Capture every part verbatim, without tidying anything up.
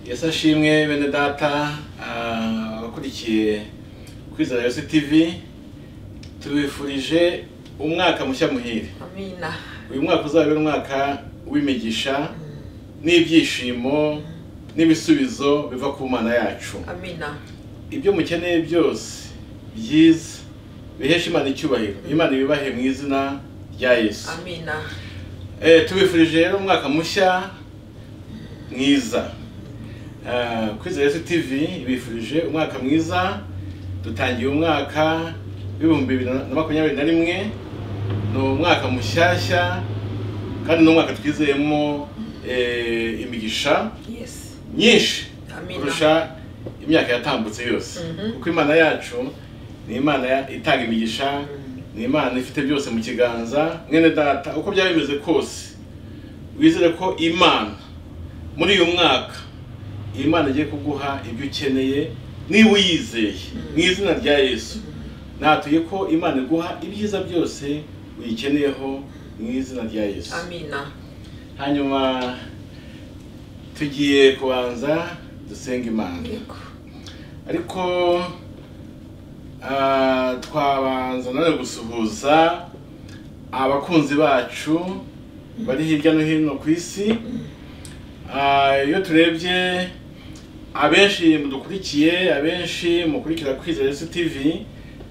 Yesu ashimwe bene data abakurikiye kwizera Yesu T V tubifurije umwaka mushya muhire. Amina. Uyu mwaka uzabera umwaka w'imigisha n'ibyishimo n'ibisubizo biva ku Mana yacu. Amina. Ibyo mukeneye byose byiza bihesha Imana icyubahiro. Imana ibibahe mu izina rya Yesu. Amina. Eh tubifurije rero umwaka mushya mwiza. Uh, kwizera Yesu T V ibifurije umwaka mwiza. Dutangiye umwaka w'ibihumbi bibiri na makumyabiri na rimwe, no umwaka mushyashya kandi no umwaka twizeyemo eh imigisha Yes. nyinshi Amina. kurusha imyaka yatambutse yose. Mm -hmm. Kuko Imana yacu ni Imana itanga imigisha, mm -hmm. ni Imana ifite byose mu kiganza. Mwene data uko byaba bimeze kose wizere ko Imana muri uyu mwaka Imana igiye kuguha ibyo ukeneye niba uyizeye mu izina rya Yesu. Natuye ko Imana iguha ibyiza byose uyikeneyeho mu izina rya Yesu. Amina. Hanyuma tugiye kubanza dusenga Imana. Yego. Ariko ah twabanza none gusuhuza abakunzi bacu bari hirya no hino ku isi. Ah iyo turebye abenshi mudukurikiye, abenshi mukurikira kwizera Yesu T V,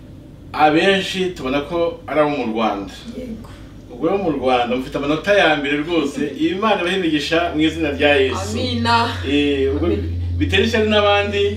abenshi tubona ko ari abo mu Rwanda. Yego. Ubwo mu Rwanda mufite amanota ya mbere rwose. Imana bahimigisha mu izina rya Yesu. Amina. Eh ubwo biterisha n'abandi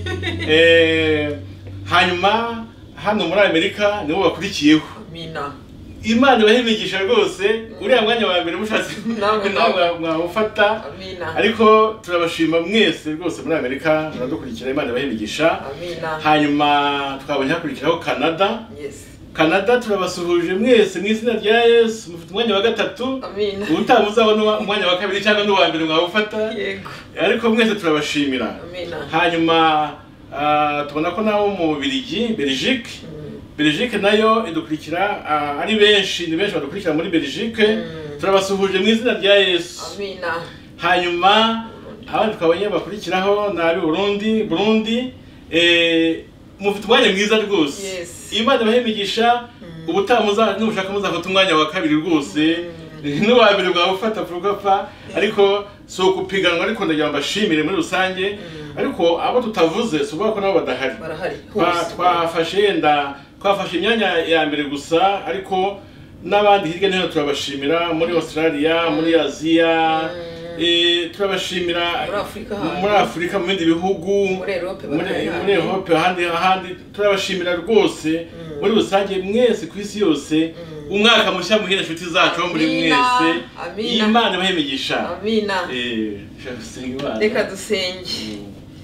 eh hanyuma hano muri Amerika nibo bakurikiyeho. Amina. Imana bahimigisha rwose uriya mwanya wa mbere mushatse nawe mwawufata. Amina. Ariko turabashima mwese rwose muri Amerika muradukurikira. Imana bahimigisha. Amina. Hanyuma twabonye hakurikiraho Canada. Yes. Canada turabasuhuje mwese mu izina rya Yesu. Mufite umwanya wa gatatu. Amina. Utamuzabona umwanya wa kabiri cyangwa n'uwa mbere mwawufata. Yego. Ariko mwese turabashimira. Amina. Hanyuma uh, tubona ko nawo mu Bubiligi, Belgique. Mm. Belgique nayo idukurikira uh, ari benshi, ni benshi badukurikira muri Belgique. Mm. Turabasuhuje mu izina rya Yesu. Amina. Hanyuma abandi twabonye bakurikiraho nabi Burundi, Burundi eh mufite umwanya mwiza rwose. Yes. Imana bahimigisha. Mm. Ubutamuza n'ubushaka muzafata umwanya wa kabiri rwose. Mm. N'uwa mbere bwawufata furugapfa. Yeah. Ariko so kupiganwa ariko ndagira mbashimire muri rusange. Mm. Ariko abo tutavuze suba ko nabo badahari. Barahari. Twafashe yenda twafashe imyanya ya mbere gusa, ariko n'abandi hirya no hino turabashimira muri Australia, muri Aziya. Mm. Eh turabashimira muri Afrika, muri Afrika mu bindi bihugu, muri Europe, muri Europe ahandi ahandi turabashimira rwose. Mm. Muri rusange mwese ku isi yose. Mm. Umwaka mushya muhire inshuti zacu muri mwese. Amina. Imana bahimigisha. Amina. Eh shasenga Imana. Reka dusenge.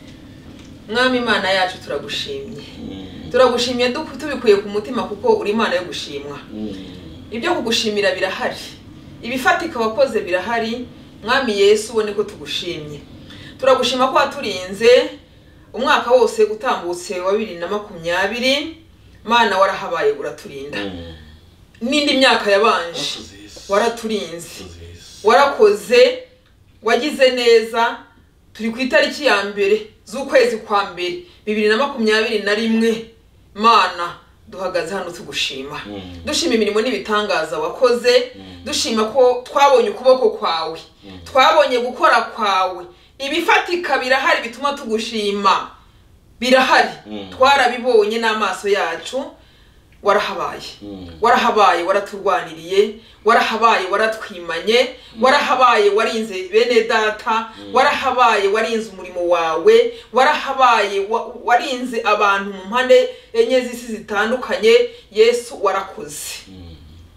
Mm. Mwami Imana yacu turagushimye. Mm. Turagushimye tubikuye ku mutima kuko uri Imana yo gushimwa. Mm. Ibyo kugushimira birahari, ibifatika wakoze birahari. Mwami Yesu ubone ko tugushimye. Turagushima ko waturinze umwaka wose utambutse wa bibiri na makumyabiri. Mana warahabaye uraturinda. Mm. N'indi myaka yabanje waraturinze. Warakoze, wagize neza. Turi ku itariki ya mbere z'ukwezi kwa mbere bibiri na makumyabiri na rimwe. Mana duhagaze hano tugushima. Mm. Dushima imirimo n'ibitangaza wakoze. Mm. Dushima ko twabonye ukuboko kwawe. Mm. Twabonye gukora kwawe. Ibifatika birahari bituma tugushima. Birahari. Mm. Twarabibonye n'amaso yacu. Warahabaye. Mm. Warahabaye waraturwaniriye. Warahabaye waratwimanye. Mm. Warahabaye warinze bene data. Mm. Warahabaye warinze umurimo wawe. Warahabaye wa, warinze abantu mu mpande enye z'isi zitandukanye. Yesu warakoze. Mm.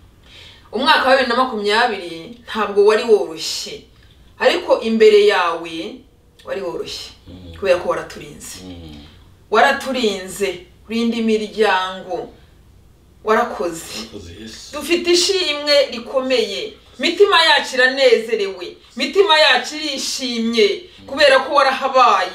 Umwaka wa bibiri na makumyabiri ntabwo wari woroshye, ariko imbere yawe wari woroshye. Mm. Kubera ko waraturinze. Mm. Waraturinze urindi miryango. Warakoze. Yes. Dufite ishimwe rikomeye. Mitima yacu iranezerewe. Mitima yacu irishimye kubera ko warahabaye.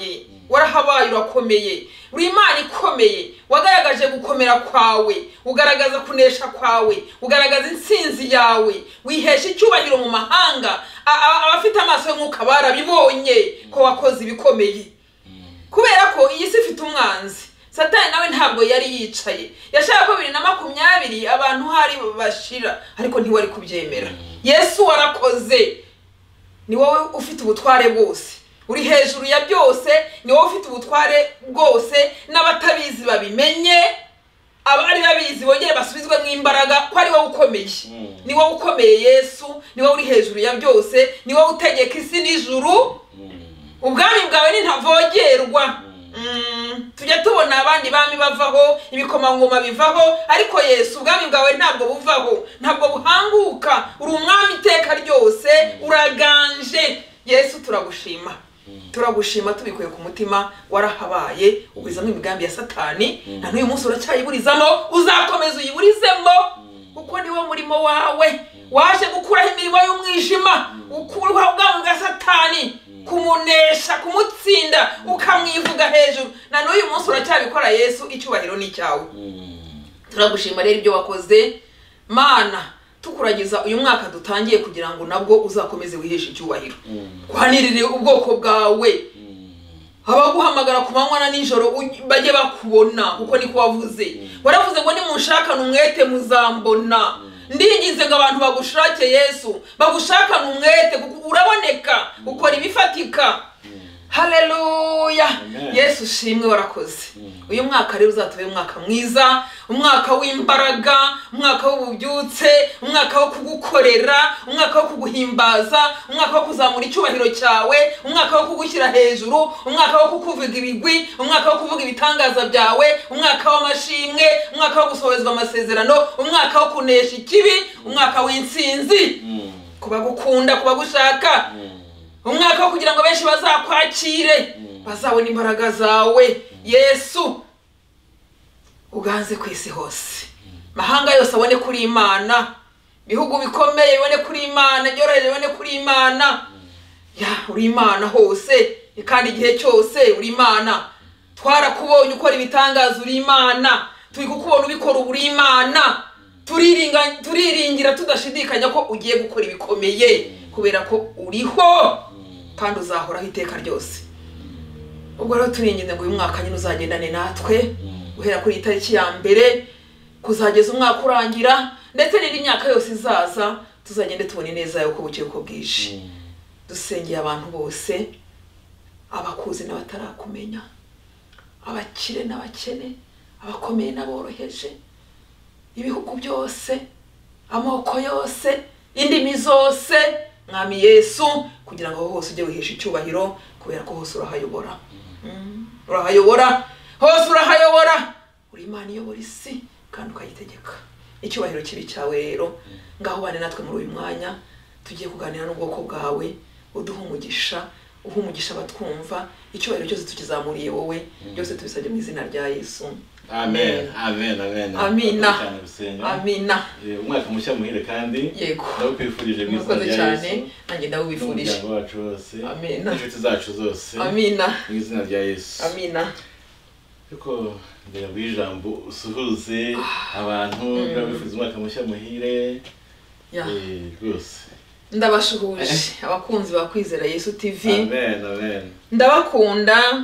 warahabaye urakomeye, uri Imana ikomeye, wagaragaje gukomera kwawe, ugaragaza kunesha kwawe, ugaragaza intsinzi yawe, wihesha icyubahiro mu mahanga, abafite amaso y'umwuka barabibonye ko wakoze ibikomeye. Kubera ko iyi si ifite umwanzi, Satani nawe ntabwo yari yicaye, yashaka ko bibiri na makumyabiri abantu hari bashira, ariko ntiwari kubyemera. Yesu warakoze, ni wowe ufite ubutware bwose, uri hejuru ya byose, ni wowe ufite ubutware bwose, n'abatabizi babimenye, abari babizi bongere basubizwe mu imbaraga ko ari wowe ukomeye. Ni wowe ukomeye Yesu, ni wowe uri hejuru ya byose, ni wowe utegeka isi n'ijuru, ubwami bwawe ni ntavogerwa. Mm, tujya tubona abandi bami bavaho, ibikomangoma bivaho, ariko Yesu ubwami bwawe ntabwo buvaho, ntabwo buhanguka, uri umwami iteka ryose, uraganje. Yesu turagushima, turagushima tubikuye ku mutima, warahabaye uburizamo imigambi ya Satani, na n'uyu munsi uracyayiburizamo, uzakomeza uyiburizemo, kuko niwo murimo wawe, waje gukuraho imirimo y'umwijima, ukuraho ubwami bwa Satani, kumunesha, kumutsinda, ukamwivuga hejuru, na n'uyu munsi uracyabikora. Yesu icyubahiro ni cyawe. Turagushima rero ibyo wakoze Mana, tukuragiza uyu mwaka dutangiye kugira ngo nabwo uzakomeze wiheshe icyubahiro, kwanirire ubwoko bwawe, abaguhamagara ku manywa na nijoro bajye bakubona, kuko niko wavuze. Waravuze ngo nimunshakana umwete muzambona. Ndinginze ngo abantu bagushake Yesu, bagushakana umwete, kuko uraboneka, ukora ibifatika. Haleluya. Yesu shimwe, warakoze. Uyu mwaka rero uzatube umwaka mwiza, umwaka w'imbaraga, umwaka w'ububyutse, umwaka wo kugukorera, umwaka wo kuguhimbaza, umwaka wo kuzamura icyubahiro cyawe, umwaka wo kugushyira hejuru, umwaka wo kukuvuga ibigwi, umwaka wo kuvuga ibitangaza byawe, umwaka w'amashimwe, umwaka wo gusohozwa amasezerano, umwaka wo kunesha ikibi, umwaka w'intsinzi kubagukunda, kubagushaka, umwaka wo kugira ngo benshi bazakwakire, bazabona imbaraga zawe. Yesu uganze ku isi hose, mahanga yose abone kuri Imana, bihugu bikomeye bibone kuri Imana, byoroheje bibone kuri Imana. Ya uri Imana hose kandi igihe cyose uri Imana. Twarakubonye ukora ibitangaza, uri Imana, turi kukubona ubikora, uri Imana. Turiringa turiringira tudashidikanya ko ugiye gukora ibikomeye, kubera ko uriho kandi uzahoraho iteka ryose. Ubwo rero turinginze ngo uyu mwaka nyine uzagendane natwe, guhera kuri itariki ya mbere kuzageza umwaka urangira, ndetse n'indi myaka yose izaza, tuzagende tubone neza yuko bucye uko bwije. Dusengeye abantu bose, abakuzi n'abatarakumenya, abakire n'abakene, abakomeye n'aboroheje, ibihugu byose, amoko yose, indimi zose, Mwami Yesu, kugira ngo hose ujye wihesha icyubahiro, kubera ko hose urahayobora. Mm. Urahayobora, hose urahayobora, uri Imana iyobora isi kandi ukayitegeka. Icyubahiro kibi cyawe rero, ngaho bane natwe muri uyu mwanya, tugiye kuganira n'ubwoko bwawe, uduha umugisha, uha umugisha batwumva, icyubahiro cyose tukizamuriye wowe, byose tubisabye mu izina rya Yesu. Amen. Amen. Amen. Amina. Amina. Umwaka mushya muhire kandi yego. Ndakwifurije mu izina rya Yesu. Nanjye ndawubifurije. Umuryango wacu wose. Amina. Inshuti zacu zose. Amina. Mu izina rya Yesu. Amina. Kuko ndera bijambo usuhuze abantu, ndabifuriza umwaka mushya muhire. Ya. Eh, rwose. Ndabashuhuje abakunzi ba Kwizera Yesu T V. Amen. Amen. Ndabakunda.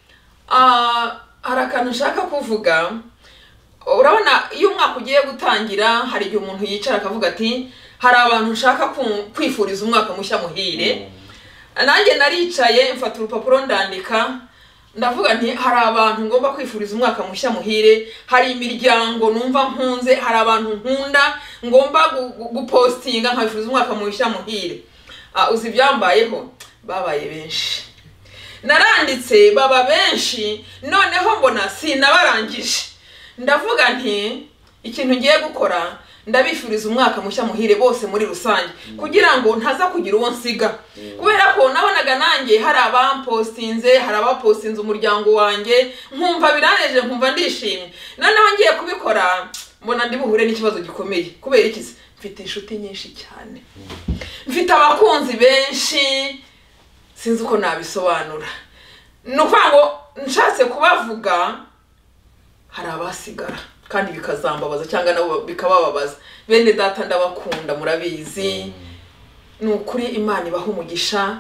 Ah, harakantu nshaka kuvuga. Urabona iyo umwaka ugiye gutangira, hari igihe umuntu yicara akavuga ati hari abantu nshaka kwifuriza umwaka mushya muhire. Nanjye naricaye mfata urupapuro ndandika, ndavuga nti hari abantu ngomba kwifuriza umwaka mushya muhire, hari imiryango numva mpunze, hari abantu nkunda ngomba gupostinga nkabifuriza umwaka mushya muhire. Ah, uzi byambayeho, babaye benshi. Naranditse baba benshi, noneho mbona sinabarangije. Ndavuga nti ikintu ngiye gukora, ndabifuriza umwaka mushya muhire bose muri rusange, kugira ngo ntaza kugira uwo nsiga. Kubera ko nabonaga nanjye hari abampostinze, hari abapostinze umuryango wanjye, nkumva biraneje, nkumva ndishimye. Noneho ngiye kubikora, mbona ndi buhure n'ikibazo gikomeye. Kubera iki? Mfite inshuti nyinshi cyane, mfite abakunzi benshi, sinzi uko nabisobanura. ni ukuvuga ngo nshatse kubavuga hari abasigara kandi bikazambabaza cyangwa nabo bikabababaza. Bene data ndabakunda murabizi, ni ukuri Imana ibaha umugisha,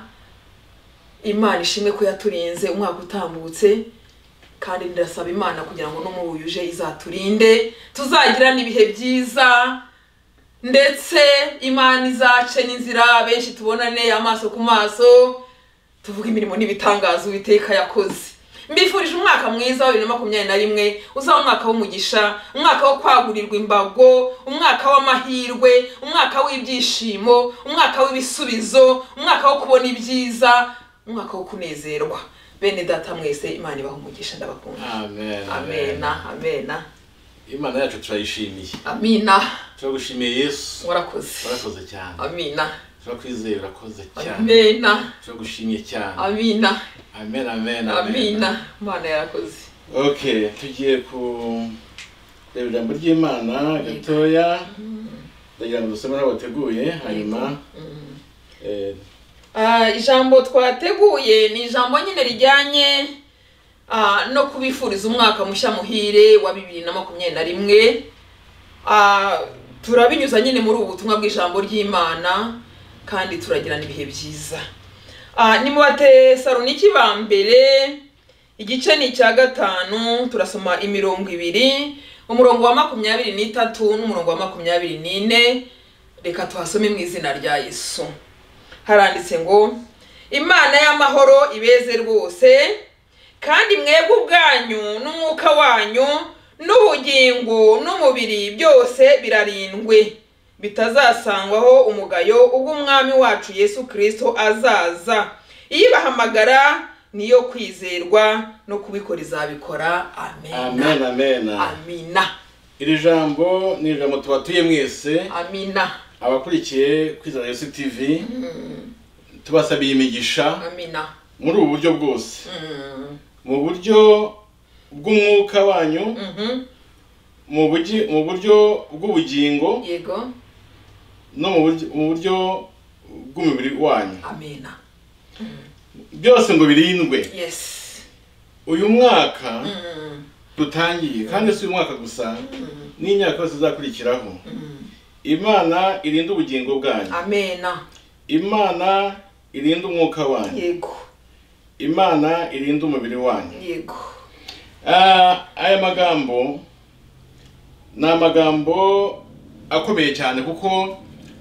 Imana ishimwe ko yaturinze umwaka utambutse, kandi ndasaba Imana kugira ngo no mu uyuje izaturinde tuzagira nibihe byiza, ndetse Imana izace n'inzira benshi tubonane amaso ku maso tuvuga imirimo n'ibitangazo Uwiteka yakoze. Mbifurije umwaka mwiza wa bibiri na makumyabiri na rimwe, uzaba umwaka w'umugisha, umwaka wo kwagurirwa imbago, umwaka w'amahirwe, umwaka w'ibyishimo, umwaka w'ibisubizo, umwaka wo kubona ibyiza, umwaka wo kunezerwa. Bene data mwese Imana ibaha umugisha ndabakunda. Amen. Amen. Amen. Imana yacu turayishimiye. Amina. Turagushimiye Yesu. Warakoze. Warakoze cyane. Amina. Turakwizeye urakoze cyane. Amina. Turagushimiye cyane. Amina. Amen, amen, Amina. Imana yarakoze. Okay, tugiye ku reba ijambo ry'Imana gatoya. Ndagira ngo dusome aho wateguye hanyuma eh ah ijambo twateguye ni ijambo nyine rijyanye ah no kubifuriza umwaka mushya muhire wa bibiri na makumyabiri na rimwe. Ah turabinyuza nyine muri ubu butumwa bw'ijambo ry'Imana kandi turagira nibihe byiza. Ah ni mu Batesaloniki ba mbere igice ni cya gatanu, turasoma imirongo ibiri, umurongo wa makumyabiri n'itatu n'umurongo wa makumyabiri n'ine. Reka tuhasome mu izina rya Yesu. Haranditse ngo Imana y'amahoro ibeze rwose, kandi mwebwe ubwanyu n'umwuka wanyu n'ubugingo n'umubiri byose birarindwe, bitazasangwaho umugayo ubwo umwami wacu Yesu Kristo azaza. Ibahamagara niyo kwizerwa no kubikora izabikora. Amen. Amen, amen. Amina. Iri jambo ni ijambo tubatuye mwese. Amina. Abakurikiye Kwizera Yesu T V mm. tubasabiye imigisha. Amina. Muri ubu buryo bwose. Mm. Mu buryo bw'umwuka wanyu, Mhm. mu buryo mu buryo bw'ubugingo, Yego. no mu buryo mu buryo bw'umubiri wanyu. Amina. Mm. Byose ngo birindwe. Yes. Uyu mwaka Mm. dutangiye kandi si uyu mwaka gusa, Mm. n'imyaka yose izakurikiraho. Mm. Imana irinde ubugingo bwanyu. Amena. Imana irinde umwuka wanyu. Yego. Imana irinde umubiri wanyu. Yego. Ah, aya magambo ni amagambo akomeye cyane kuko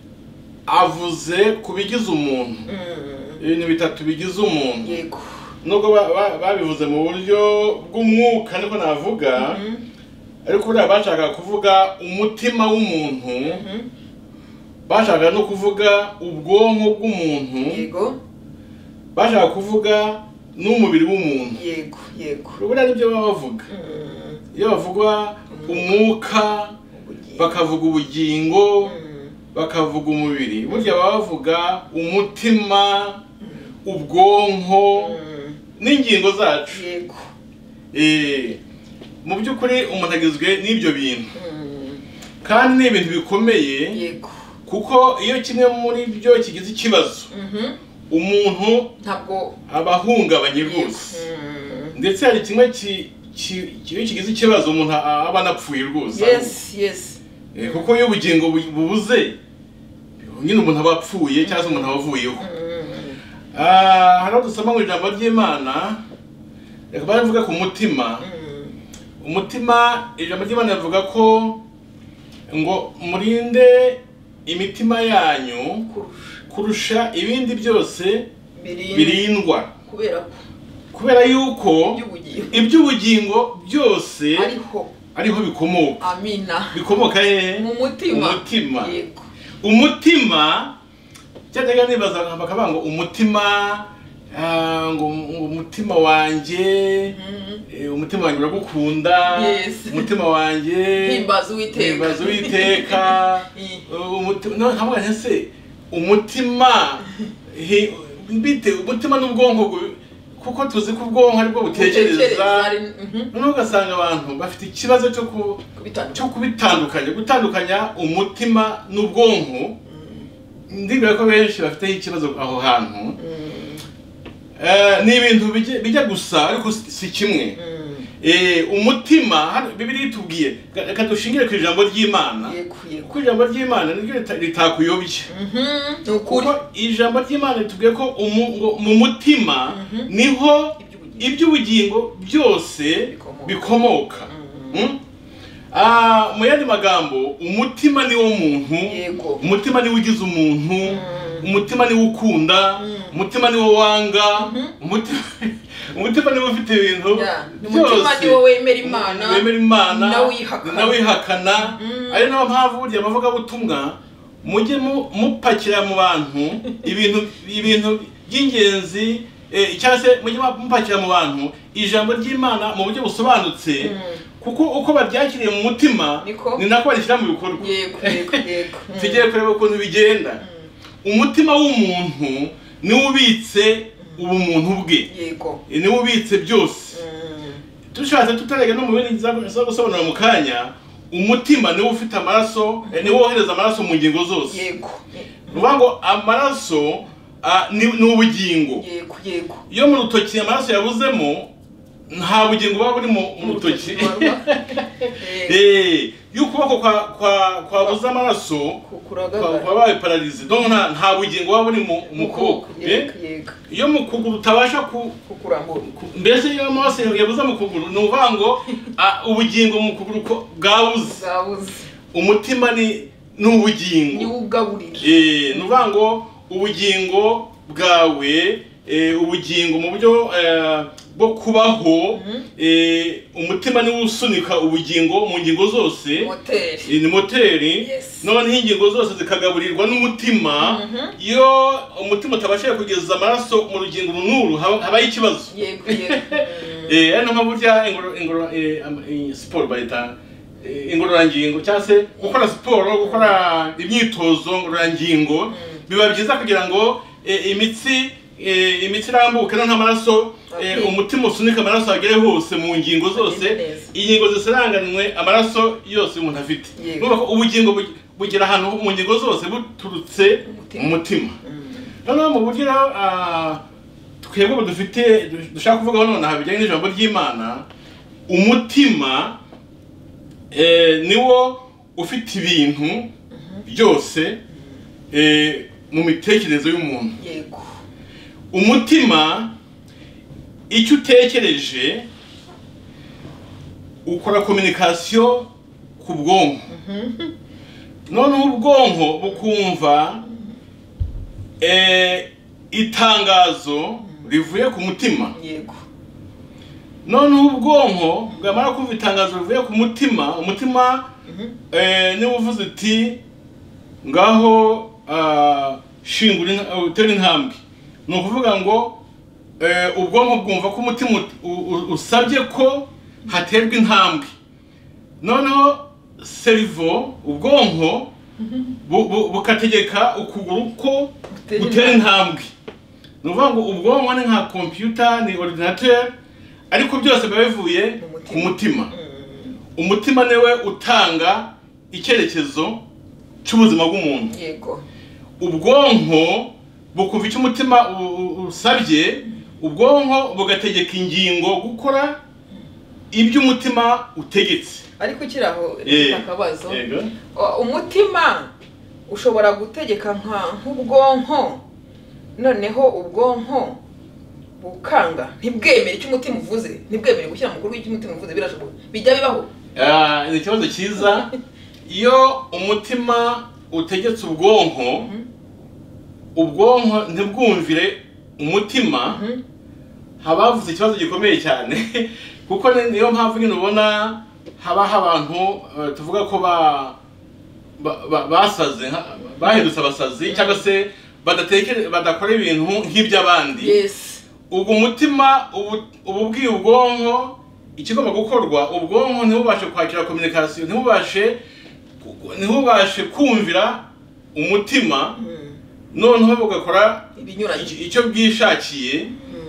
avuze kubigize umuntu. Mm. Ibintu bitatu bigize umuntu. Yego. Nubwo babivuze mu buryo bw'umwuka niko navuga, Mhm. ariko buriya bashaka kuvuga umutima w'umuntu, Mhm. bashaka no kuvuga ubwonko bw'umuntu, Yego. bashaka kuvuga n'umubiri w'umuntu. Yego. Yego. Buriya nibyo baba bavuga. Mm. Iyo bavuga umwuka, bakavuga ubugingo, Mm. bakavuga umubiri, burya baba bavuga umutima, ubwonko, Mm. n'ingingo zacu. Yego. Eh, mu by'ukuri umuntu agizwe n'ibyo bintu, Mm. kandi ni ibintu bikomeye. Yego. Kuko iyo kimwe muri byo kigize ikibazo, Mhm. umuntu Ntabwo aba ahungabanye rwose. Mm. Ndetse hari kimwe ki- ki- ki- kigize ikibazo umuntu aba anapfuye rwose. Yes, yes. Eh, kuko iyo ubugingo bu- bubuze, nyine umuntu aba apfuye cyangwa se umuntu aba avuyeho. Mm. Ah, hano dusoma mu ijambo ry'Imana, reka baravuga ku mutima. Mm. Umutima, ijambo ry'Imana rivuga ko ngo murinde imitima yanyu Kurusha. kurusha ibindi byose Birindwe. birindwa, Kubera ko kubera yuko by'ubugingo iby'ubugingo byose ariho. ariho bikomoka. Amina. Bikomoka he? Mu mutima. Umutima. Yego. Umutima, cyangwa nibaza bakavuga ngo umutima, ah, ngo ngo umutima wanjye, Mm. eh, umutima wanjye uragukunda. Yes. Umutima wanjye Himbaza Uwiteka. himbaza Uwiteka. Mm. Umutima, no ntabwo ntese umutima, hi- bite umutima n'ubwonko, gu- kuko tuzi ko ubwonko aribwo butekereza. Mhm. Noneho ugasanga abantu bafite ikibazo cyo ku Kubitandukanya. cyo kubitandukanya, gutandukanya umutima n'ubwonko. Ndibwira ko benshi bafite ikibazo aho hantu. Mm. eh, ni ibintu bijya bijya gusa ariko si si kimwe. Eh, umutima hano Bibiliya itubwiye reka dushingire ku ijambo ry'Imana, yego yego ku ijambo ry'Imana niryo rita- ritakuyobya. Mhm, ni ukuri. Kuko ijambo ry'Imana ritubwiye ko umu- ngo mu mutima niho iby'ubugingo byose Bikomoka. bikomoka. Mm? Ah, mu yandi magambo umutima ni wo muntu, Yego. umutima ni ugize umuntu, umutima ni ukunda, umutima ni wo wanga, umutima umutima ni ufite ibintu Yeah, ni umutima ni wo wemera Imana, wemera Imana, nawihakana. nawihakana. Ari nayo mpamvu burya abavuga butumwa mujye mu- mupakira mu bantu ibintu ibintu by'ingenzi, eh, cyangwa se mujye mupakira mu bantu ijambo ry'Imana mu buryo busobanutse, kuko uko baryakiriye mu mutima Niko. ni nako barishyira mu bikorwa. Yego yego yego. Tugiye kureba ukuntu bigenda. Umutima w'umuntu niwo ubitse ubumuntu bwe, Yego. niwo ubitse byose. Dushatse tutarega no mu bindi zo gusobanura mu kanya, umutima niwo ufite amaraso, eh, niwo wohereza amaraso mu ngingo zose. Yego. Nuvuga ngo amaraso ah, ni ni ubugingo. Yego yego. Iyo mu rutoki amaraso yabuzemo nta bugingo buba buri mu mu rutoki. Eh, iyo ukuboko kwa kwa kwabuze amaraso kwa Kuragagara. kwabaye paralize, donc nta nta bugingo buba buri mu mu kuboko. Eh? Yego yego. Iyo mu kuguru utabasha ku Kukurambura. ku- mbese iyo amaraso yabuze mu kuguru ni uvuga ngo ah, ubugingo mu kuguru ko bwabuze. Zabuze. Umutima ni ni ubugingo. Ni ugaburira. Eh, ni uvuga ngo ubugingo bwawe, eh, ubugingo mu buryo eh, bwo kubaho, eh, umutima niwo usunika ubugingo mu ngingo zose. Moteri. Eh, ni moteri. Yes. Noneho ingingo zose zikagaburirwa n'umutima. Iyo umutima utabashije kugeza amaraso mu rugingo runuru haba- habaye ikibazo. Yego yego. Eh, ari no burya ingoro ingoro eh, am- eh, siporo bayita eh, ingororangingo, cyangwa se gukora siporo, gukora imyitozo ngororangingo biba byiza kugira ngo eh, imitsi eh, imitsi irambuke no nk'amaraso, eh, Okay. umutima usunika amaraso agere hose mu ngingo zose, Agende neza. ingingo zisaranganwe amaraso yose umuntu afite. Yego. Nuko ubugingo bu- bugira ahantu mu ngingo zose buturutse Umutima. mu mutima. Noneho mu buryo ah, twebwe ubu dufite dushaka kuvugaho nonaha bijyanye n'ijambo ry'Imana, umutima eh, niwo ufite ibintu byose eh, mu mitekerereze y'umuntu. Yego. Umutima icyo utekereje ukora communication ku bwonko, noneho ubwonko bukumva eh, itangazo rivuye ku mutima. Yego. Noneho ubwonko bwamara kumva itangazo rivuye ku mutima, umutima eh, niba uvuze uti ngaho ah, shingura inta- utera intambwe, ni ukuvuga ngo eh, ubwonko bwumva ko umutima ut- u- u- usabye ko haterwa intambwe. Noneho cerveau, ubwonko bu- bu- bukategeka ukuguru ko Gutera gutera intambwe. Ni ukuvuga ngo ubwonko ni nka computer, ni ordinateur, ariko byose biba bivuye Mu mutima. ku mutima. Umutima niwe utanga icyerekezo cy'ubuzima bw'umuntu. Yego. Ubwonko bukumva icyo umutima u- u- usabye, ubwonko bugategeka ingingo gukora ibyo umutima utegetse. Ariko ukiraho Eh, akabazo. yego. O- Umutima ushobora gutegeka nka nk'ubwonko, noneho ubwonko bukanga ntibwemere icyo umutima uvuze, ntibwemere gushyira mu bikorwa icyo umutima uvuze. Birashoboka, bijya bibaho. Ah, ni ikibazo cyiza. Iyo umutima utegetse ubwonko, ubwonko ntibwumvire umutima, haba havuze ikibazo gikomeye cyane. Kuko ni- niyo mpamvu nyine ubona habaho abantu eh, tuvuga ko ba ba- ba- basaze, nka- bahindutse abasazi, cyangwa se badatekere badakora ibintu nk'iby'abandi. Yes. Ubwo umutima ubu uba ubwiye ubwonko ikigomba gukorwa, ubwonko ntibubashe kwakira communication, ntibubashe ntibubashe kumvira umutima, noneho bugakora Ibinyuranye. iki- icyo bwishakiye.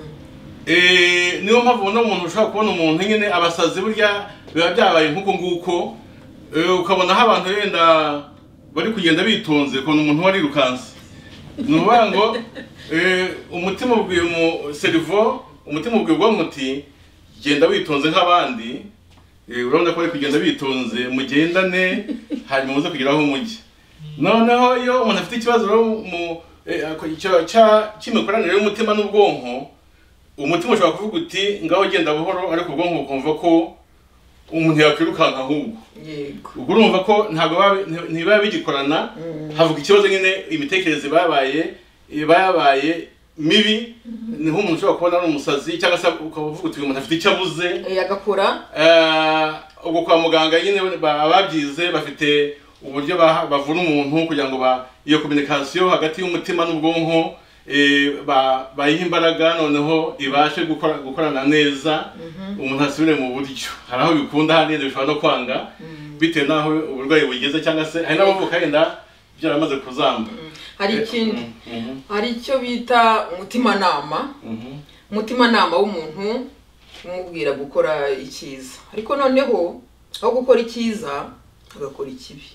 Eh, niyo mpamvu ubona umuntu ushobora kubona umuntu nyine abasazi burya biba byabaye nk'uko nguko, eh, ukabonaho abantu wenda bari kugenda bitonze, ukabona umuntu warirukanse. Ni ukuvuga ngo eh umutima ubwiye mu cerveau, umutima ubwiye ubwonko uti genda witonze nk'abandi. Eh urabona ko ari kugenda bitonze mugendane hanyuma muze kugeraho umujyi. Noneho iyo umuntu afite ikibazo mu icyo cya kimikoranire y'umutima n'ubwonko, umutima ushobora kuvuga uti ngaho genda buhoro, ariko ubwonko bukumva ko umuntu yakwirukanka ahubwo. Yego. Ubwo urumva ko ntabwo ntiba bigikorana, havuga ikibazo nyine imitekerereze babaye bayabaye mibi, niho umuntu ushobora kubona ari umusazi cyangwa se ukavuga uti umuntu afite icyo abuze yagakora. Eh ubwo kwa muganga nyine babyize bafite uburyo bavura umuntu kugira ngo ba iyo communication hagati y'umutima n'ubwonko eh bayiha imbaraga, noneho ibashe gukora gukorana neza, umuntu asubire mu buryo. Hari aho bikunda, handi bishobora no kwanga bitewe naho uburwayi bugeze, cyangwa se hari n'abavuka yenda byaramaze kuzamba. Hari ikindi hari icyo bita umutima nama. Umutima nama w'umuntu umubwira gukora icyiza, ariko noneho aho gukora icyiza agakora ikibi.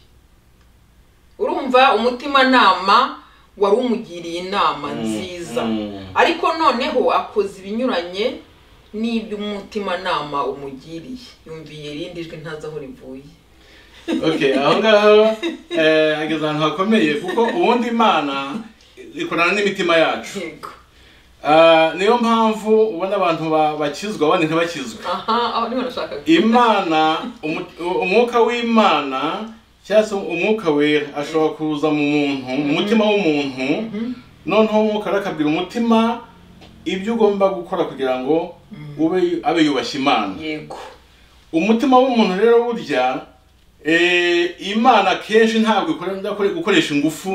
Urumva umutima nama wari umugiriye inama nziza, ariko noneho akoze ibinyuranye n'ibyo umutima nama umugiriye, yumviye irindi jwi ntaza aho rivuye. Okay, aho ngaho eh ageze ahantu hakomeye, kuko ubundi Imana ikorana n'imitima yacu. Yego. Ah niyo mpamvu ubona abantu bakizwa abandi ntibakizwe. Aha, aho niho nashaka. Imana umwuka w'Imana cyase umwuka wera ashobora kuza mu muntu, mu mutima w'umuntu, noneho umwuka arakabwira umutima ibyo ugomba gukora kugira ngo ube abe yubashye Imana. Yego. Umutima w'umuntu rero burya eh Imana kenshi ntabwo ikorenda gukoresha ingufu,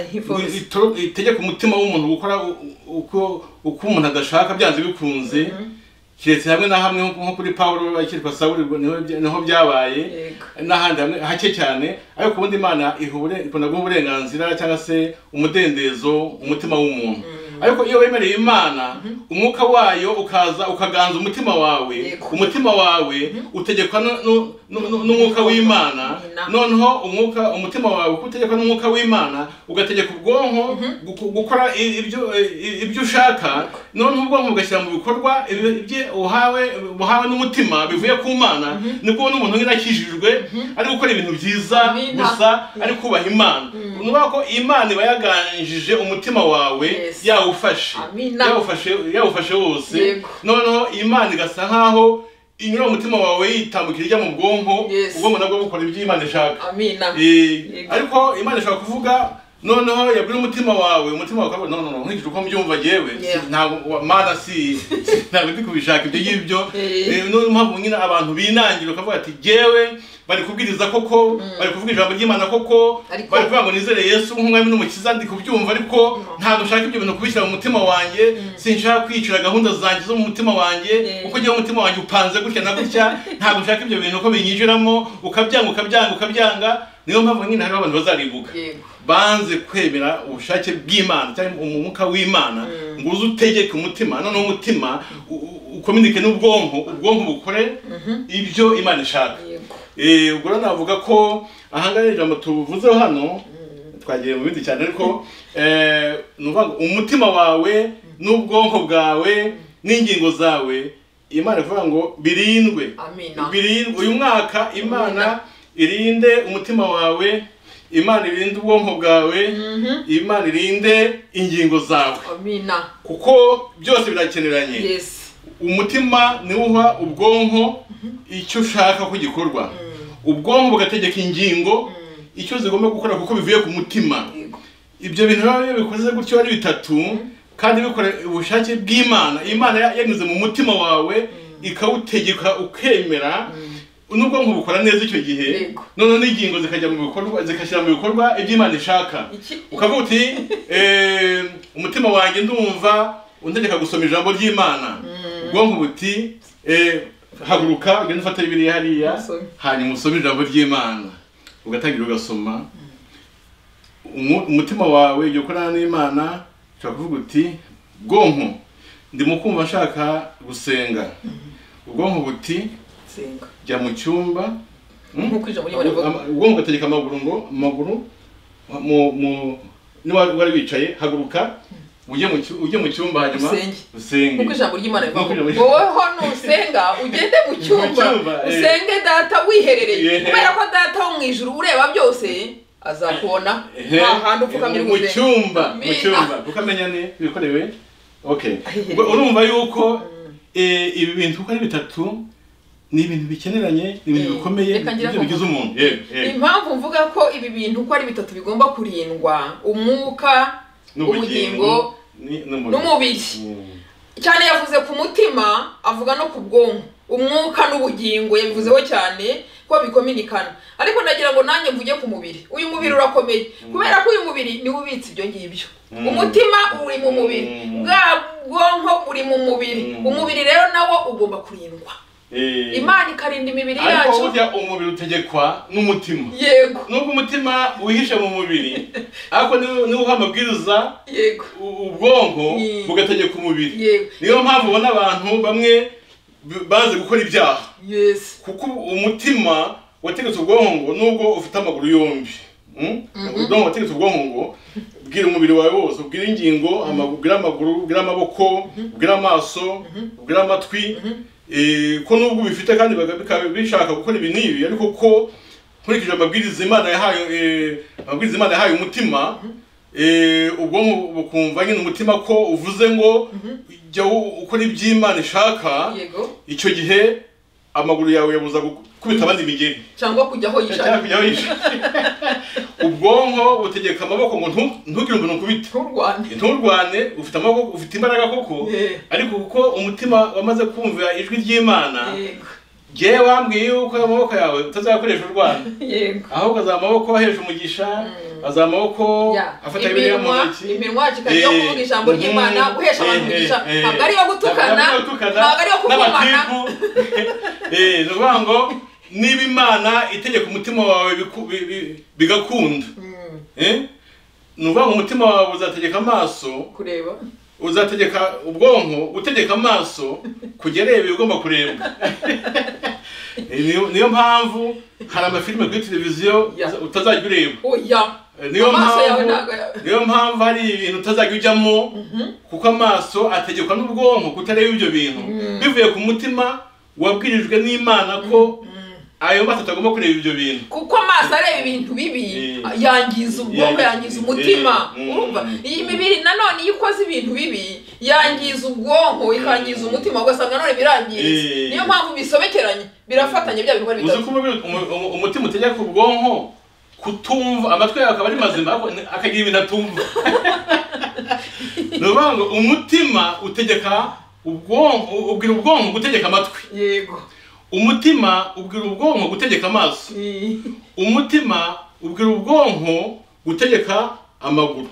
itegeka umutima w'umuntu gukora uko uko umuntu adashaka byanze bikunze. Kiretse hamwe na hamwe nko kuri Paulo akitwa Sawuli niho byabaye, n'ahandi hamwe hake cyane, ariko ubundi Imana ihure ikunda guha uburenganzira cyangwa se umudendezo umutima w'umuntu. Ariko iyo wemereye Imana, umwuka wayo ukaza ukaganza umutima wawe, umutima wawe utegekwa n'umwuka w'Imana, noneho umwuka umutima wawe utegekwa n'umwuka w'Imana, ugategeka ubwonko gukora ibyo ibyo ushaka, noneho ubwonko bugashyira mu bikorwa ibyo uhawe buhawe n'umutima bivuye ku Mana. Nibwo n'umuntu nyirakijijwe ari gukora ibintu byiza gusa ari kubaha Imana. Nuba ko Imana bayaganjije umutima wawe yawe ufashe yawufashe yawufashe wose, noneho Imana igasa nkaho inyura umutima wawe yitambukira ijya mu bwonko, ubwo nabwo bukora ibyo Imana ishaka. Amina. Eh ariko Imana ishaka kuvuga noneho yabwira umutima wawe, umutima wawe no no no nk'icyo uko mbyumva jewe ntabwo Mana si ntabwo ndi kubishaka ibyo y'ibyo. No mpamvu nyine abantu binangira ukavuga ati jewe bari kubwiriza koko, bari kuvuga ijambo ry'Imana koko, bari kuvuga ngo nizere Yesu nk'umwami n'umukiza, ndi kubyumva, ariko ntabwo nshaka ibyo bintu kubishyira mu mutima wanjye, sinshaka kwicira gahunda zanjye zo mu mutima wanjye, uko giye umutima wanjye upanze gutya na gutya, ntabwo nshaka ibyo bintu ko binyinjiramo ukabyanga ukabyanga ukabyanga. Niyo mpamvu nyine hari abantu bazaribuka banze kwemera ubushake bw'Imana cyangwa umwuka w'Imana ngo uze utegeke umutima, noneho umutima ukominike n'ubwonko, ubwonko bukore ibyo Imana ishaka. Eh ubwo navuga ko ahangaha ijambo tuvuzeho hano twagiye mu bindi cyane, ariko eh nuvuga umutima wawe n'ubwonko bwawe n'ingingo zawe Imana ivuga ngo birindwe. Birindwe uyu mwaka. Imana irinde umutima wawe, Imana irinde ubwonko bwawe, Imana irinde ingingo zawe. Amina. Kuko byose birakeneranye. Yes. Umutima ni uha ubwonko icyo ushaka ko gikorwa, ubwonko bugategeka ingingo icyo zigomba gukora kuko bivuye ku mutima. Ibyo bintu rero bikoze gutyo ari bitatu, kandi bikora ubushake bw'Imana. Imana yanyuze mu mutima wawe ikawutegeka ukemera, n'ubwonko bukora neza icyo gihe, none n'ingingo zikajya mu bikorwa, zikashyira mu bikorwa ibyo Imana ishaka. Ukavuga uti eh umutima wanjye ndumva untegeka gusoma ijambo ry'Imana, ubwonko buti eh haguruka ugende ufata Bibiliya hariya, hanyuma usome ijambo ry'Imana, ugatangira ugasoma. Umutima wawe iyo ukorana n'Imana ushaka kuvuga uti bwonko ndimo kumva nshaka gusenga, ubwonko buti senga jya mu cyumba, nkuko ijambo ry'Imana rivuga, ubwonko bugategeka amaguru ngo amaguru mu mu niba wari wicaye haguruka ujye mu cyu- ujye mu cyumba hanyuma Usenge. usenge kuko ijambo ry'Imana Nk'uko rivuga ijambo- woweho nusenga ugende mu cyumba cyumba, eh. usenge data wiherereye Yeah. kubera ko data wo mu ijuru ureba byose azakubona Ehe, nta hantu upfukamira mu umuzenga. cyumba mu Amina. cyumba ukamenya ni bikorewe okay Ahiherereye. Ubwo urumva yuko eh, ibi bintu uko ari bitatu ni ibintu bikeneranye ni ibintu Eh, bikomeye reka ngira ibyo ngo- bigize umuntu yego yego impamvu mvuga ko ibi bintu uko ari bitatu bigomba kurindwa umwuka ubugingo ni- n'umubiri. n'umubiri Mm. cyane yavuze ku mutima avuga no ku bwonko umwuka n'ubugingo yabivuzeho cyane ko bikominikana ariko ndagira ngo nanjye mvuge ku mubiri uyu mubiri urakomeye kubera ko uyu mubiri niwo ubitse ibyo ngibyo umutima uri mu mubiri bwa bwonko uri mu mubiri umubiri rero nawo ugomba kurindwa Eh, Imana ikarinda imibiri ariko yacu burya umubiri utegekwa n'umutima yego nubwo umutima wihishe mu mubiri ariko niwo niwo uha amabwiriza yego u- ubwonko Mm. bugategeka umubiri yego niyo mpamvu ubona abantu bamwe b- bazi gukora ibyaha yes kuko umutima wategetse ubwonko ngo nubwo ufite amaguru yombi mm? ubwonko wategetse ubwonko ngo bwira umubiri wawe wose ubwira ingingo amaguru ubwira amaguru ubwira amaboko ubwira amaso ubwira amatwi eh, ko nubwo bifite kandi baga- bikaba bishaka gukora ibi n'ibi ariko ko nkurikije amabwiriza Imana yahaye eh, amabwiriza Imana yahaye umutima eh, ubwonko bukumva nyine umutima ko uvuze ngo jya u- ukora iby'Imana ishaka yego icyo gihe amaguru yawe yabuza gukubita abandi imigeri cyangwa kujya aho cyangwa yishaka kujyaho yishaka ubwonko butegeka amaboko ngo ntu- ntugire umuntu ukubita nturwane nturwane ufite amaboko ufite imbaraga koko Yeah. ariko kuko umutima wamaze kumva ijwi ry'Imana yego jyewe wambwiye yuko ayo maboko yawe utazayakoresha urwana yego ahubwo azaba amaboko ahesha umugisha azaba amaboko Ya, afata biriya mu iminwa ntoki iminwa yacu ikaba iyo Eh, kuvuga ijambo mhm, ry'Imana guhesha abantu eh, umugisha eh, ntabwo ari iyo gutukana ntabwo ari iyo gutukana, ntabwo ari iyo kuvumana n'amatiku. Eh, ni ukuvuga ngo niba Imana itegeka umutima wawe biku- bi- bi- bigakunda Mm, eh, ni ukuvuga ngo umutima wawe uzategeka amaso kureba uzategeka ubwonko utegeka amaso kujya areba ibigomba kurebwa Eh, niyo niyo mpamvu hari amafilime kuri televiziyo Ya. utazajya ureba oya Eh, niyo amaso yawe mpamvu ntabwo ya- niyo mpamvu hari ibintu utazajya ujyamo kuko amaso ategekwa n'ubwonko kutareba ibyo bintu bivuye ku mutima wabwirijwe n'Imana ko ayo maso atagomba kureba ibyo bintu kuko amaso areba ibintu bibi Eh. yangiza ubwonko Yangiza- yangiza umutima Eh, mm, urumva mm, iyi mibiri nanone iyo ukoze ibintu bibi yangiza ubwonko ikangiza umutima ugasanga none birangiritse Eh. niyo mpamvu bisobekeranye birafatanye bya bintu ari uzi ko bitatu umubiri- umu- umu- umutima utegeka ubwonko kutumva amatwi yawe akaba ari mazima ariko akagira ibintu atumva ni ukuvuga ngo umutima utegeka ubwonko ubwira ubwonko gutegeka amatwi yego umutima ubwira ubwonko gutegeka amaso Eh. umutima ubwira ubwonko gutegeka amaguru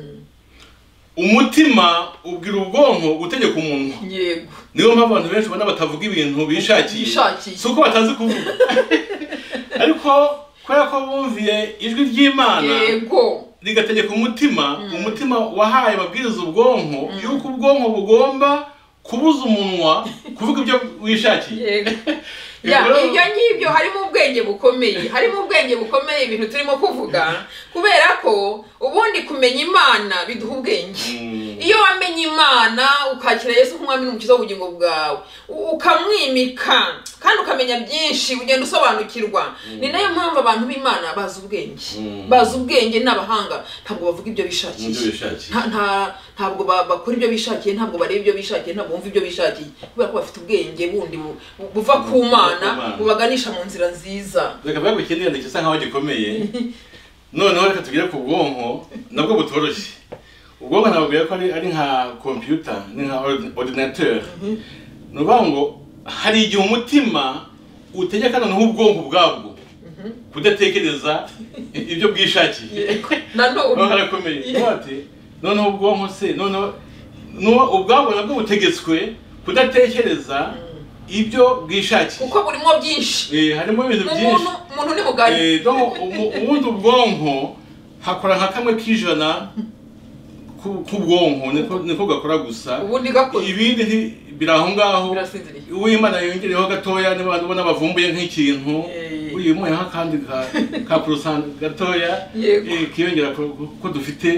umutima ubwira ubwonko gutegeka umunwa yego niyo mpamvu abantu benshi ubona batavuga ibintu bishakiye Bishakiye. si uko batazi kuvuga ariko kubera ko bumviye ijwi ry'Imana yego rigategeka umutima umutima wahaye amabwiriza ubwonko yuko ubwonko bugomba kubuza umunwa kuvuga ibyo wishakiye yego ya ibyo ngibyo harimo ubwenge bukomeye harimo ubwenge bukomeye ibintu turimo kuvuga kubera ko ubundi kumenya Imana biduha ubwenge iyo wamenye Imana ukakira Yesu nk'umwami n'umukiza w'ubugingo bwawe ukamwimika kandi ukamenya byinshi ugenda usobanukirwa ni nayo mpamvu abantu b'Imana bazi ubwenge bazi ubwenge n'abahanga ntabwo bavuga ibyo bishakiye nta nta- ntabwo ba- bakora ibyo bishakiye ntabwo bareba ibyo bishakiye ntabwo bumva ibyo bishakiye kubera ko bafite ubwenge bundi bu- bu- buva ku Mana bubaganisha mu nzira nziza reka bavuga ikintu gisa nkaho gikomeye noneho reka tugere ku bwonko nabwo butoroshye ubwonko ntabwo ko ari ari nka computer ni nka ordi- ordinateur ni ukuvuga ngo hari igihe umutima utegeka noneho ubwonko bwabwo kudatekereza ibyo bwishakiye Yego. noneho nanone harakomeye Yeah. ati noneho ubwonko se noneho nuwo ubwabwo nabwo butegetswe kudatekereza ibyo bwishakiye kuko burimo byinshi Eh, harimo ibintu byinshi umuntu umuntu ni mugari Eh, donc umu- ubundi ubwonko hakora nka kamwe k'ijana ku- k'ubwonko niko niko gakora gusa ubundi gakoze ibindi nti- biri aho ngaho birasinziriye uw'Imana yongereho gatoya niba ubona bavumbuye nk'ikintu Eh. uyu muyeho akandi ka ka pourcent gatoya Yego. eh, kiyongera ko ko dufite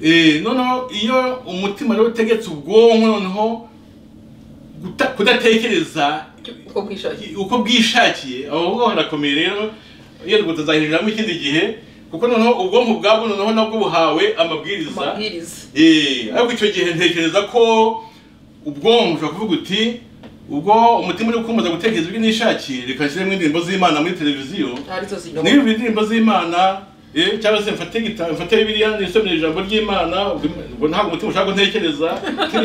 eh noneho iyo umutima rero utegetse ubwonko noneho kudatekereza uko bwishakiye uko bwishakiye ahubwo harakomeye rero iyo rwutazahiriramo ikindi gihe kuko noneho ubwonko bwabwo noneho nabwo buhawe amabwiriza eh ariko icyo gihe ntekereza ko ubwonko ushobora kuvuga uti ubwo umutima uri gukomeza gutekereza ibyo nishakiye reka nshyiremo indirimbo z'Imana muri televiziyo niba indirimbo z'Imana eh cyangwa se mfate gita mfate Bibiliya nisomere ijambo ry'Imana ubwo ntabwo umutima ushaka gutekereza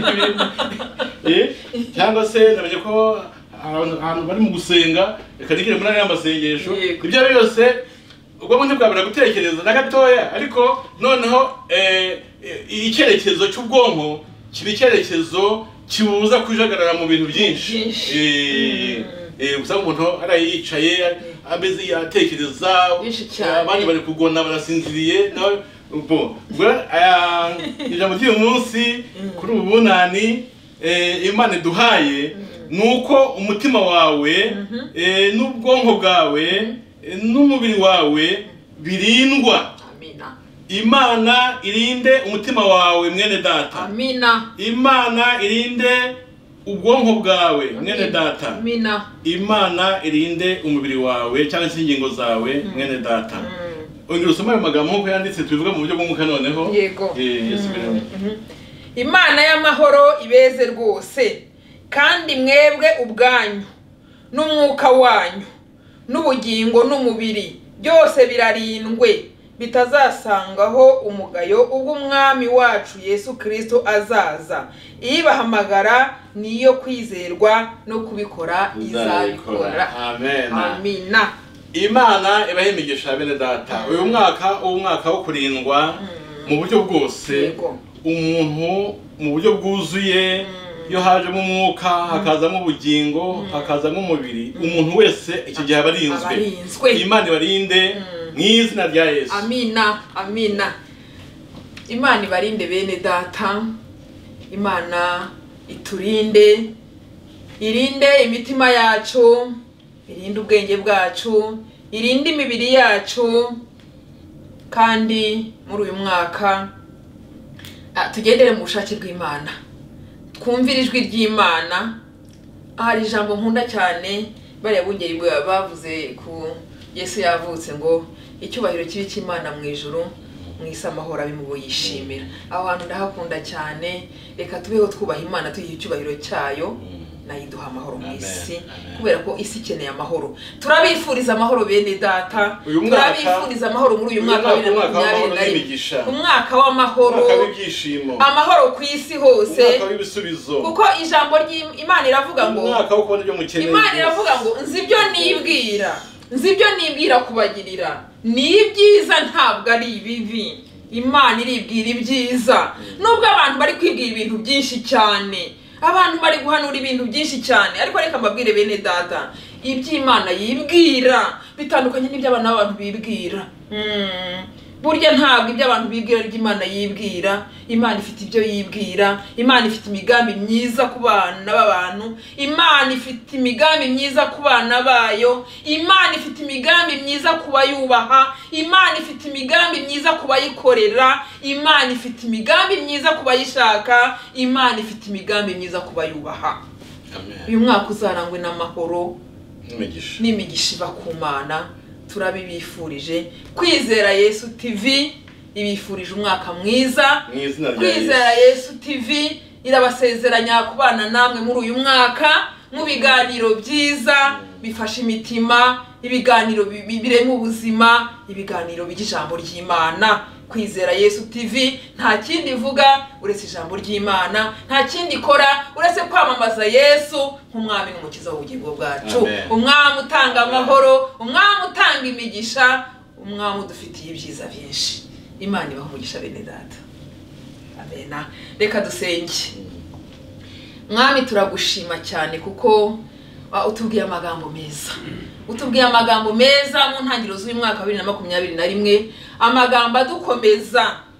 eh cyangwa se namenye ko ahantu bari mu gusenga reka nigire muri aya masengesho ibyo byose ubwo muntu bwabura gutekereza na gatoya ariko noneho eh icyerekezo cy'ubwonko kiba icyerekezo kibuza kujagarara mu bintu byinshi eh eh usanga umuntu arayicaye ameze yatekereza abandi bari kugona barasinziriye nawe ubwo ijambo ry'uyu munsi kuri ubu bunani Imana duhaye nuko umutima wawe n'ubwonko bwawe n'umubiri wawe birindwa. Amina. Imana irinde umutima wawe mwene data. Amina. Imana irinde ubwonko bwawe mwene data. Amina. Imana irinde umubiri wawe cyangwa se ingingo zawe mwene data. Ongera usome ayo magambo nk'uko yanditse tubivuga mu buryo bw'umwuka noneho. Yego. Eh, Yesu birimo. Imana y'amahoro ibeze rwose kandi mwebwe ubwanyu n'umwuka wanyu n'ubugingo n'umubiri byose birarindwe bitazasangaho umugayo ubwo umwami wacu Yesu Kristo azaza. Ibahamagara niyo kwizerwa no kubikora izabikora. Amen. Amina. Imana ibahimigisha bene data. Uyu mwaka umwaka wo kurindwa mu buryo bwose. Umuntu mu buryo bwuzuye yo haje mu mwuka hakazamo ubugingo hakazamo umubiri umuntu wese iki gihe abarinzwe. Imana ibarinde mu izina rya Yesu. Amina. Amina. Imana ibarinde bene data. Imana iturinde, irinde imitima yacu, irinde ubwenge bwacu, irinde imibiri yacu, kandi muri uyu mwaka tugendere mu bushake bw'Imana, twumvire ijwi ry'Imana. Hari ijambo nkunda cyane bari abungeri bavuze ku Yesu yavutse ngo icyubahiro kibi cy'Imana mu ijuru mwisi amahoro abimubo yishimira. Aho hantu ndahakunda cyane. Reka tubeho twubaha Imana tuyiha icyubahiro cyayo nayiduha amahoro mu isi kubera ko isi ikeneye amahoro. Turabifuriza amahoro bene data. Turabifuriza amahoro muri uyu mwaka wa bibiri na makumyabiri na rimwe. Umwaka w'amahoro, amahoro ku isi hose, kuko ijambo ry'Imana iravuga ngo Imana iravuga ngo nzi ibyo nibwira, nzi ibyo nibwira kubagirira ni ibyiza ntabwo ari ibibi. Imana iribwira ibyiza nubwo abantu bari kwibwira ibintu byinshi cyane, abantu bari guhanura ibintu byinshi cyane, ariko reka mbabwire bene data iby'Imana yibwira bitandukanye n'ibyo abantu n'abantu bibwira. Burya ntabwo ibyo abantu bibwira ry'Imana yibwira. Imana ifite ibyo yibwira. Imana ifite imigambi myiza ku bana b'abantu. Imana ifite imigambi myiza ku bana bayo. Imana ifite imigambi myiza ku bayubaha. Imana ifite imigambi myiza ku bayikorera. Imana ifite imigambi myiza ku bayishaka. Imana ifite imigambi myiza ku bayubaha. Uyu mwaka uzarangwe n'amahoro n'imigisha iva ku Mana. Turabibifurije. Kwizera Yesu T V ibifurije umwaka mwiza. Kwizera Yesu T V irabasezeranya kubana namwe muri uyu mwaka mu biganiro byiza bifasha imitima, ibiganiro birema ubuzima, ibiganiro by'ijambo ry'Imana. Kwizera Yesu T V nta kindi ivuga uretse ijambo ry'Imana, nta kindi ikora uretse kwamamaza Yesu nk'umwami n'umukiza w'ubugingo bwacu. Umwami utanga amahoro, umwami utanga imigisha, umwami udufitiye ibyiza byinshi. Imana ibaha umugisha bene data. Amena. Reka dusenge. Mwami turagushima cyane kuko utubwiye amagambo meza. Utubwiye amagambo meza mu ntangiriro z'uyu mwaka wa bibiri na makumyabiri na rimwe, amagambo adukomeza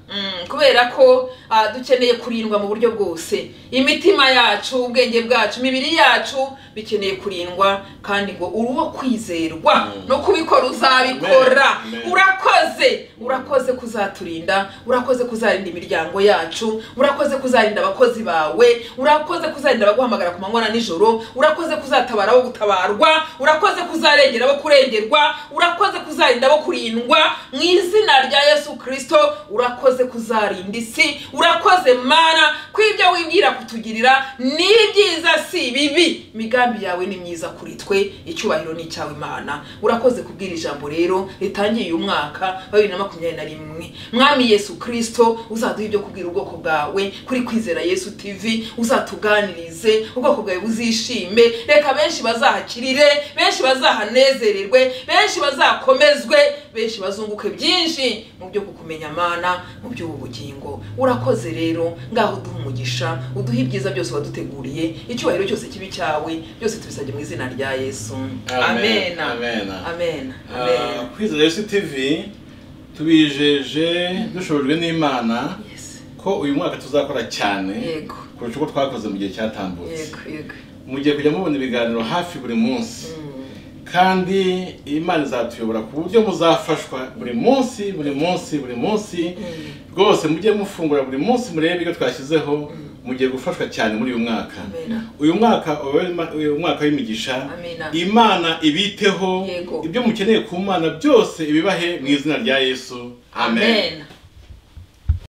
kubera ko dukeneye kurindwa mu buryo bwose. Imitima yacu, ubwenge bwacu, imibiri yacu bikeneye kurindwa, kandi ngo uri uwo kwizerwa no kubikora uzabikora. Urakoze, urakoze kuzaturinda, urakoze kuzarinda imiryango yacu, urakoze kuzarinda abakozi bawe, urakoze kuzarinda abaguhamagara ku manywa na nijoro, urakoze kuzatabara abo gutabarwa, urakoze kuzarengera abo kurengerwa, urakoze kuzarinda abo kurindwa mu izina rya Yesu Kristo. Urakoze kuzarinda isi, urakoze Mana kw'ibyo wibwira kutugirira ni byiza si bibi. Migambi yawe ni myiza kuri twe, icyubahiro ni cyawe Mana. Urakoze kubwira ijambo rero ritangiye uyu mwaka wa bibiri na makumyabiri na rimwe. Mwami Yesu Kristo, uzaduha ibyo kubwira ubwoko bwawe kuri Kwizera Yesu T V, uzatuganirize, ubwoko bwawe buzishime, reka benshi bazahakirire, benshi bazahanezererwe, benshi bazakomezwe, benshi bazunguke byinshi mu byo kukumenya Mana, mu by'ubugingo. Urakoze rero, ngaho duha umugisha, uduha ibyiza byose waduteguriye, icyubahiro cyose kibi cyawe, byose tubisabye mu izina rya Yesu. Amen. Amen. Amen. Amen. Kwizera Yesu T V tubijeje dushobojwe n'Imana ko uyu mwaka tuzakora cyane kurusha uko twakoze mu gihe cyatambutse. Mugiye kujya mubona ibiganiro hafi buri munsi, kandi Imana izatuyobora ku buryo muzafashwa buri munsi buri munsi buri munsi rwose. Mujye mufungura buri munsi murebe ibyo twashyizeho, mugiye gufashwa cyane muri uyu mwaka. Uyu mwaka uyu mwaka w'imigisha, Imana ibiteho ibyo mukeneye ku Mana byose ibibahe mu izina rya Yesu. Amen.